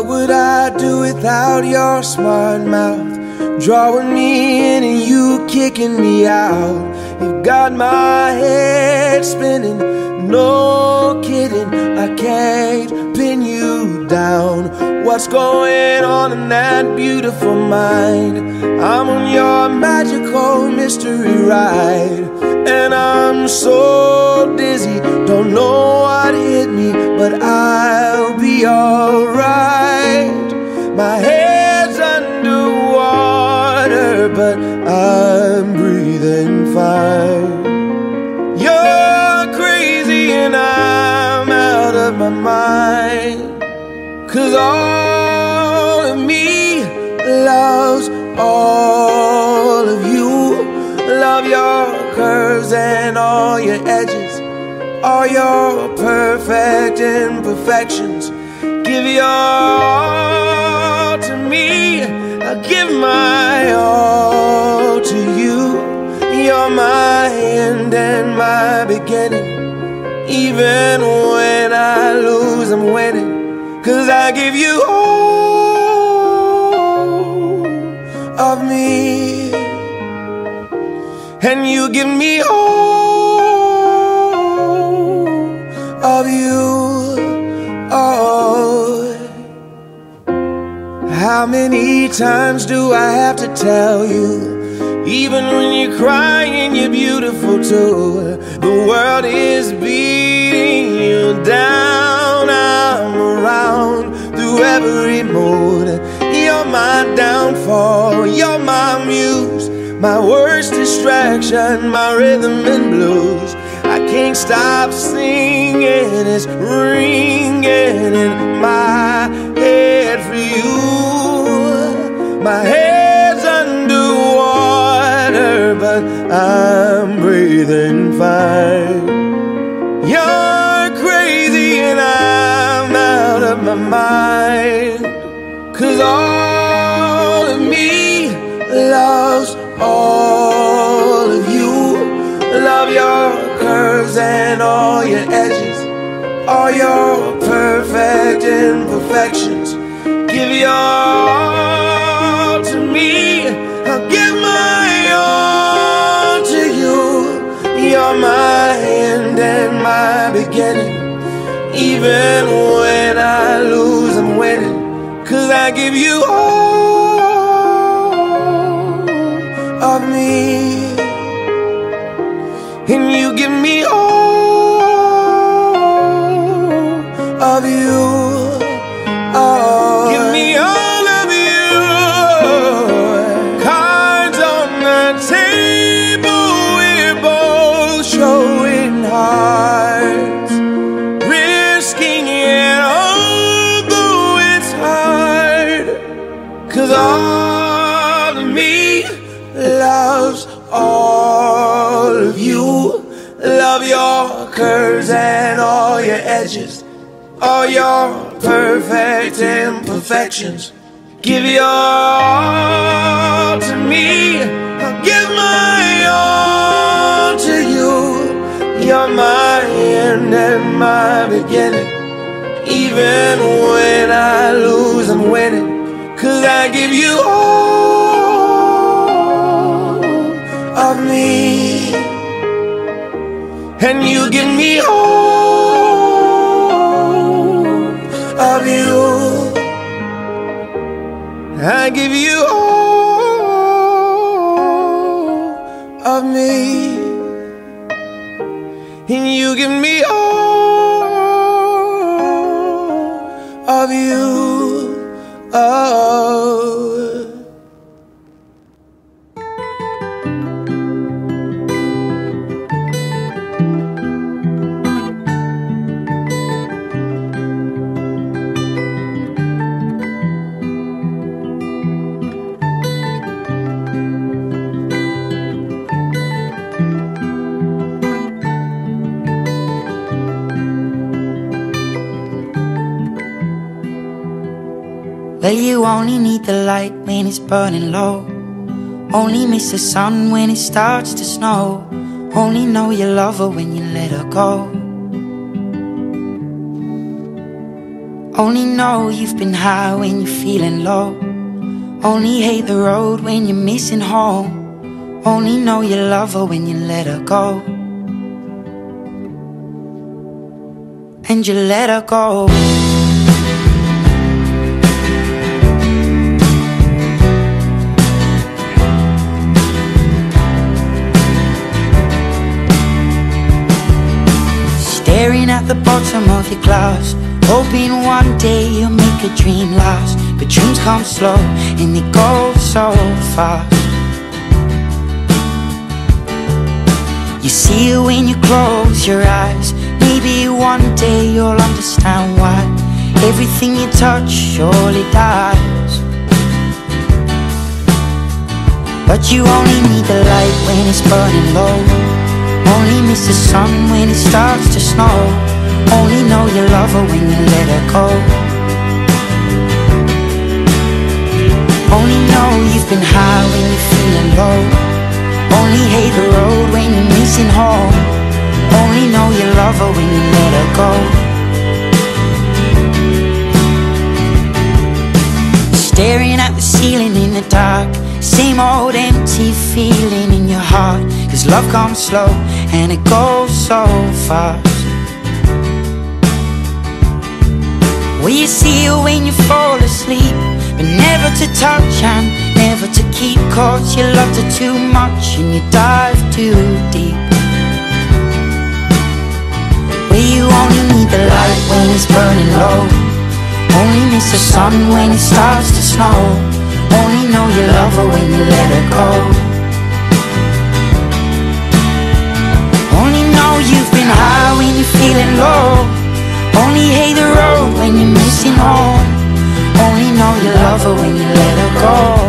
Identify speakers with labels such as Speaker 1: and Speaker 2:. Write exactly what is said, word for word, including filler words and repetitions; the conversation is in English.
Speaker 1: would I do without your smart mouth? Drawing me in and you kicking me out. You've got my head spinning, no kidding. I can't pin you down. What's going on in that beautiful mind? I'm on your magical mystery ride, and I'm so dizzy, don't know what hit me, but I'll be alright. My head's underwater, but I'm breathing fine. You're crazy and I'm out of my mind, 'cause all of me loves all of you. Love your curves and all your edges, all your perfect imperfections. Give your all to me, I'll give my all to you. You're my end and my beginning. Even when I lose, I'm winning, 'cause I give you all of me, and you give me all of you. Oh, how many times do I have to tell you? Even when you're crying, you're beautiful too. The world is beating you down. I'm around through every mood. You're my downfall, you're my muse, my worst distraction, my rhythm and blues. I can't stop singing, it's ringing in my head for you. My head's underwater, but I'm breathing fine. You're crazy and I'm out of my mind, 'cause all of me loves all of you. Love your curves and all your edges, all your perfect imperfections. Give your all to me, I'll give my all to you. You're my end and my beginning. Even when I lose, I'm winning, 'cause I give you all of me, and you give me all of you. Oh, give me all of you. Cards on the table, we're both showing hearts, risking it although it's hard, 'cause all of me loves all of you. Love your curves and all your edges, all your perfect imperfections. Give your all to me, I'll give my all to you. You're my end and my beginning. Even when I lose, I'm winning, 'cause I give you all of me, and you give me all of you. I give you all of me, and you give me all of you. Oh,
Speaker 2: well, you only need the light when it's burning low. Only miss the sun when it starts to snow. Only know you love her when you let her go. Only know you've been high when you're feeling low. Only hate the road when you're missing home. Only know you love her when you let her go. And you let her go. Staring at the bottom of your glass, hoping one day you'll make a dream last. But dreams come slow and they go so fast. You see it when you close your eyes. Maybe one day you'll understand why everything you touch surely dies. But you only need the light when it's burning low. Only miss the sun when it starts to snow. Only know you love her when you let her go. Only know you've been high when you're feeling low. Only hate the road when you're missing home. Only know you love her when you let her go. Staring at the ceiling in the dark, same old empty feeling in your heart. Cause love comes slow and it goes so fast. Well, you see her when you fall asleep, but never to touch and never to keep. Cause you loved her too much and you dive too deep. Well, you only need the light when it's burning low. Only miss the sun when it starts to snow. Only know you love her when you let her go. Only know you've been high when you're feeling low. Only hate the road when you're missing home. Only know you love her when you let her go.